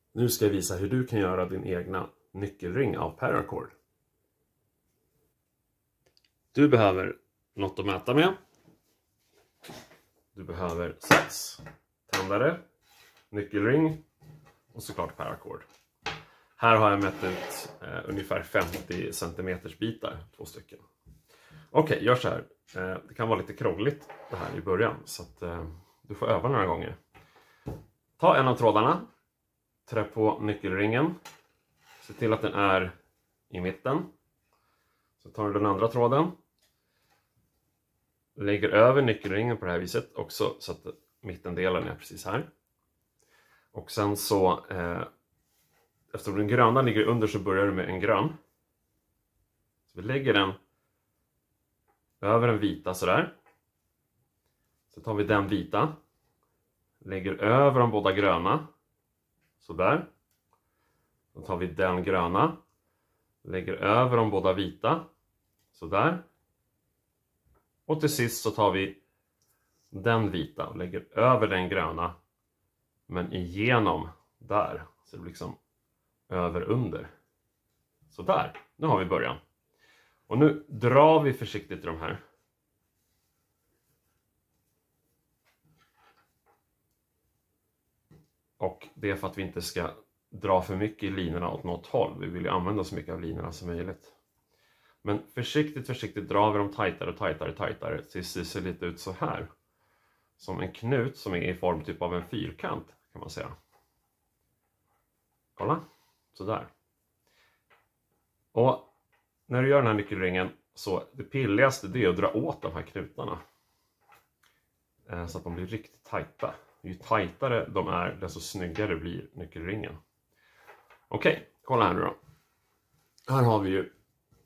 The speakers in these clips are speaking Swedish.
Nu ska jag visa hur du kan göra din egna nyckelring av paracord. Du behöver något att mäta med. Du behöver sax, tändare, nyckelring och såklart paracord. Här har jag mätt ut ungefär 50 cm bitar, 2 stycken. Okej, gör så här. Det kan vara lite krångligt det här i början, så att du får öva några gånger. Ta en av trådarna, trä på nyckelringen, se till att den är i mitten. Så tar du den andra tråden, lägger över nyckelringen på det här viset också, så att mittendelen är precis här. Och sen så, eftersom den gröna ligger under, så börjar du med en grön. Så vi lägger den över den vita sådär. Så tar vi den vita, lägger över de båda gröna, sådär. Då tar vi den gröna, lägger över de båda vita, sådär. Och till sist så tar vi den vita och lägger över den gröna, men igenom där. Så det blir liksom över under. Sådär, nu har vi början. Och nu drar vi försiktigt i de här. Och det är för att vi inte ska dra för mycket i linorna åt något håll. Vi vill ju använda så mycket av linorna som möjligt. Men försiktigt drar vi dem tajtare tills det ser lite ut så här. Som en knut som är i form typ av en fyrkant, kan man säga. Kolla, sådär. Och när du gör den här nyckelringen, så det pilligaste det är att dra åt de här knutarna. Så att de blir riktigt tajta. Ju tajtare de är, desto snyggare blir nyckelringen. Okej, kolla här nu då. Här har vi ju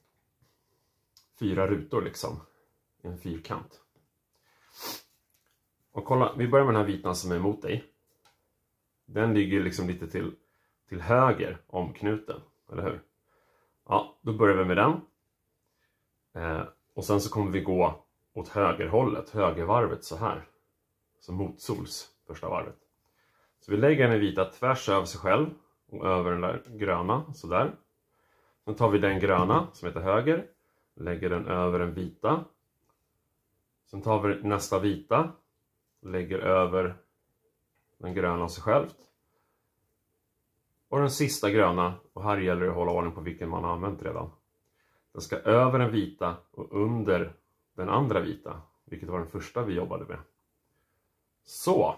4 rutor liksom. En fyrkant. Och kolla, vi börjar med den här vita som är emot dig. Den ligger liksom lite till höger om knuten, eller hur? Ja, då börjar vi med den. Och sen så kommer vi gå åt högerhållet, högervarvet så här. Så motsols första varvet. Så vi lägger den vita tvärs över sig själv och över den där gröna, så där. Sen tar vi den gröna som heter höger, lägger den över den vita. Sen tar vi nästa vita, lägger över den gröna sig självt. Och den sista gröna, och här gäller det att hålla ordning på vilken man har använt redan. Den ska över den vita och under den andra vita, vilket var den första vi jobbade med. Så!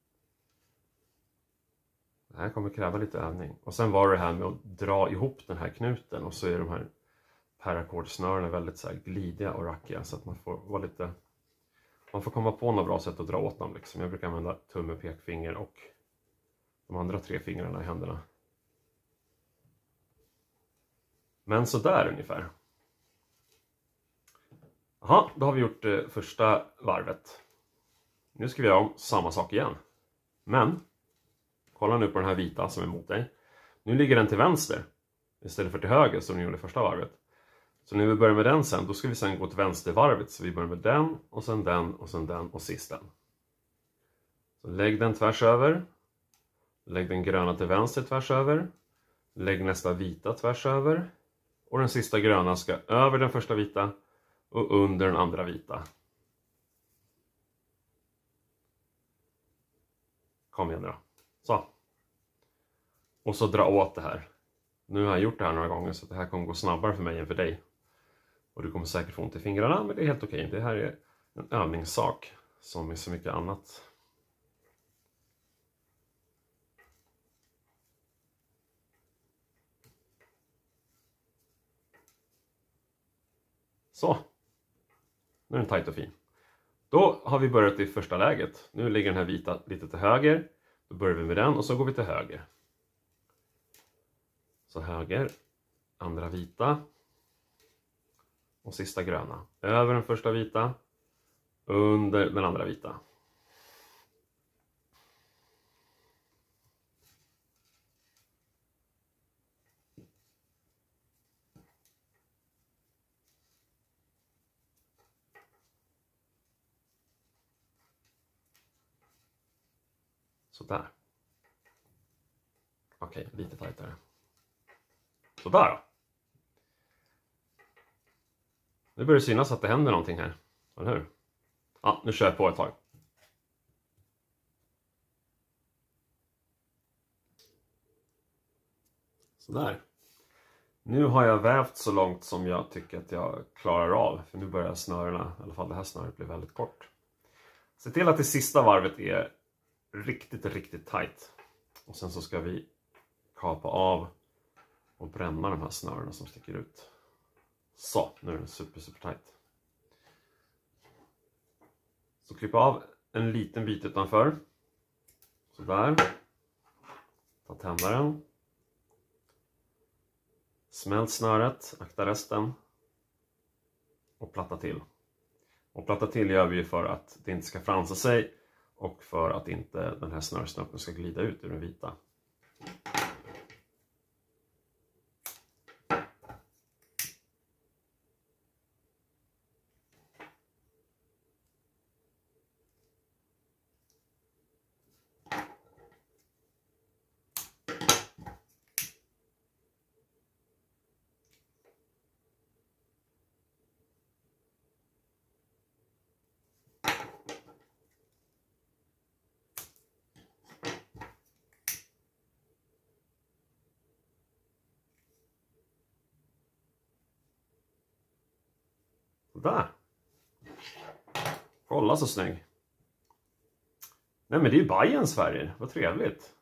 Det här kommer kräva lite övning. Och sen var det här med att dra ihop den här knuten, och så är de här paracordsnörena väldigt så här glidiga och rackiga, så att man får vara lite... Man får komma på något bra sätt att dra åt dem liksom. Jag brukar använda tumme, pekfinger och de andra 3 fingrarna i händerna. Men så där ungefär. Jaha, då har vi gjort första varvet. Nu ska vi göra om samma sak igen. Men, kolla nu på den här vita som är mot dig. Nu ligger den till vänster istället för till höger som ni gjorde första varvet. Så när vi börjar med den sen, då ska vi sen gå till vänstervarvet. Så vi börjar med den, och sen den, och sen den, och sist den. Så lägg den tvärs över. Lägg den gröna till vänster tvärs över. Lägg nästa vita tvärs över. Och den sista gröna ska över den första vita och under den andra vita. Kom igen då. Så. Och så dra åt det här. Nu har jag gjort det här några gånger, så det här kommer gå snabbare för mig än för dig. Och du kommer säkert få ont i fingrarna, men det är helt okej. Det här är en övningssak som är så mycket annat. Så. Nu är den tajt och fin. Då har vi börjat i första läget. Nu ligger den här vita lite till höger. Då börjar vi med den och så går vi till höger. Så höger, andra vita och sista gröna. Över den första vita, under den andra vita. Sådär. Okej, lite tajtare. Sådär då. Nu börjar det synas att det händer någonting här. Eller hur? Ja, nu kör jag på ett tag. Sådär. Nu har jag vävt så långt som jag tycker att jag klarar av. För nu börjar snörena, i alla fall det här snöret, bli väldigt kort. Se till att det sista varvet är riktigt tajt. Och sen så ska vi kapa av och bränna de här snörena som sticker ut. Så, nu är den super tajt. Så klippa av en liten bit utanför. Sådär. Ta tändaren. Smält snöret, akta resten. Och platta till. Och platta till gör vi för att det inte ska fransa sig. Och för att inte den här snörsnoppen ska glida ut ur den vita. Där. Kolla så snygg. Nej, men det är ju Bajens färger. Vad trevligt.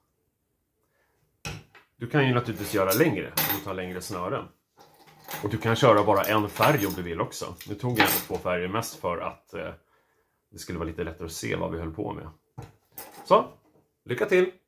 Du kan ju naturligtvis göra längre om du tar längre snören. Och du kan köra bara en färg om du vill också. Nu tog jag 2 färger mest för att det skulle vara lite lättare att se vad vi höll på med. Så, lycka till!